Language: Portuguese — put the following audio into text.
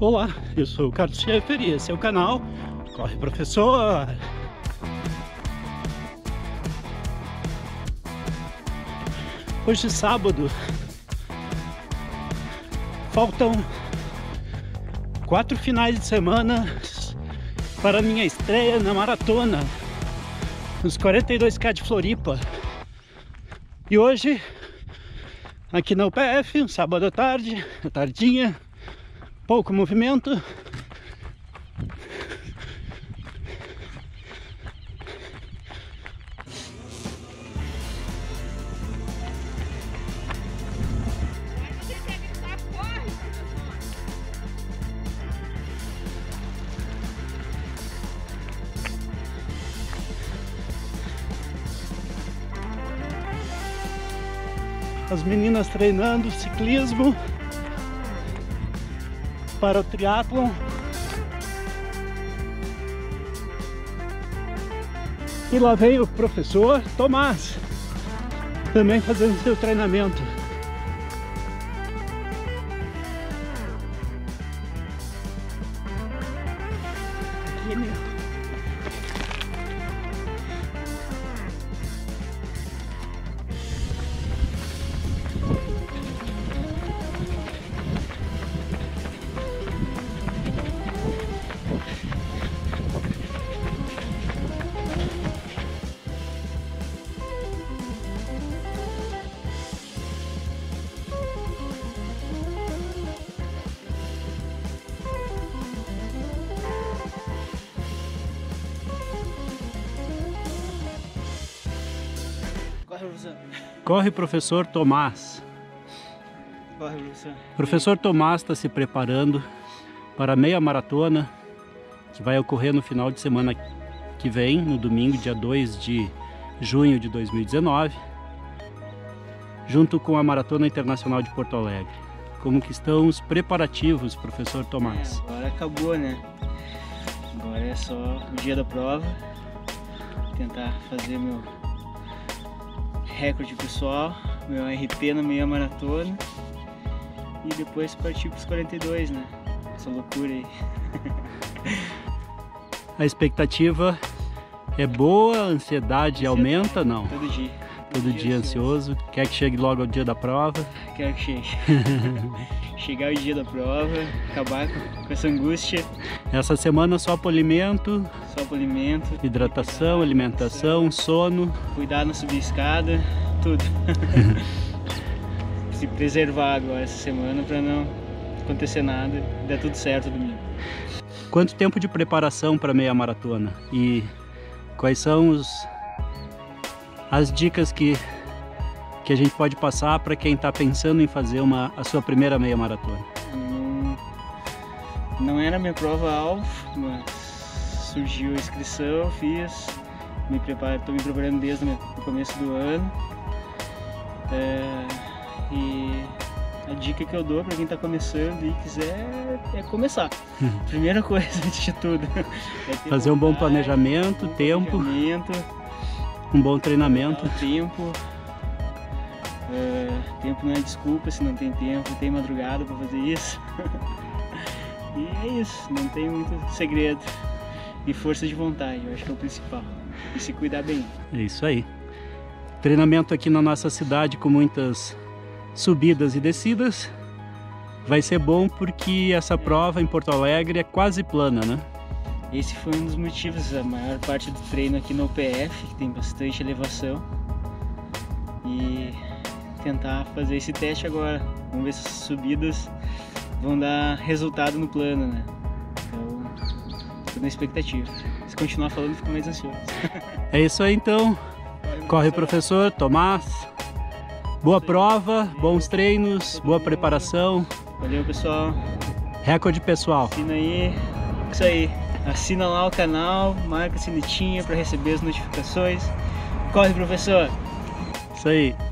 Olá, eu sou o Carlos Schaefer e esse é o canal Corre Professor! Hoje sábado, faltam 4 finais de semana para a minha estreia na maratona, nos 42K de Floripa. E hoje, aqui na UPF, um sábado à tarde, à tardinha, pouco movimento. As meninas treinando ciclismo para o triatlon. E lá vem o professor Tomás, também fazendo seu treinamento. Aqui, meu. Corre, professor Tomás. Corre, professor. Professor Tomás está se preparando para a meia maratona que vai ocorrer no final de semana que vem, no domingo, dia 2 de junho de 2019, junto com a Maratona Internacional de Porto Alegre. Como que estão os preparativos, professor Tomás? Agora acabou, né? Agora é só o dia da prova, tentar fazer meu recorde pessoal, meu RP na meia maratona e depois partir para os 42, né? Essa loucura aí. A expectativa é boa, a ansiedade aumenta, não? Todo dia. Todo dia ansioso. Quer que chegue logo ao dia da prova? Quero que chegue. Chegar o dia da prova, acabar com essa angústia. Essa semana só polimento. Só polimento. Hidratação, alimentação, sono. Cuidar na subir escada, tudo. Se preservar agora essa semana para não acontecer nada, dar tudo certo domingo. Quanto tempo de preparação para meia maratona? E quais são as dicas que a gente pode passar para quem está pensando em fazer a sua primeira meia maratona? Não era minha prova-alvo, mas surgiu a inscrição, fiz, estou me preparando desde o começo do ano. E a dica que eu dou para quem está começando e quiser é começar. Primeira coisa, antes de tudo. Fazer um bom planejamento, tempo. Um bom treinamento. Tempo não é desculpa se não tem tempo, tem madrugada para fazer isso. E é isso, não tem muito segredo. E força de vontade, eu acho que é o principal. E se cuidar bem. É isso aí. Treinamento aqui na nossa cidade com muitas subidas e descidas. Vai ser bom porque essa prova em Porto Alegre é quase plana, né? Esse foi um dos motivos, a maior parte do treino aqui no UPF, que tem bastante elevação. E tentar fazer esse teste agora. Vamos ver se as subidas vão dar resultado no plano, né? Então, estou na expectativa. Se continuar falando, fico mais ansioso. É isso aí então. Corre, professor Tomás. Boa prova, bons treinos, boa preparação. Valeu, pessoal. Recorde pessoal. Assina aí. Isso aí. Assina lá o canal, marca a sinetinha para receber as notificações. Corre, professor. Isso aí.